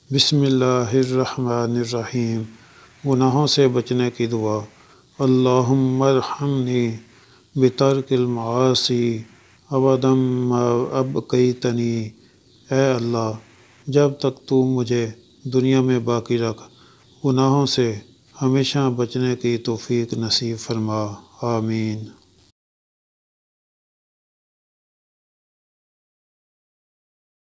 बिस्मिल्लाहिर्रहमानिर्रहीम। गुनाहों से बचने की दुआ। अल्लाहुम्मरहमनी बितर्किल मआसी अबदम मा अबकैतनी। ए अल्लाह, जब तक तू मुझे दुनिया में बाकी रख, गुनाहों से हमेशा बचने की तौफीक नसीब फरमा। आमीन।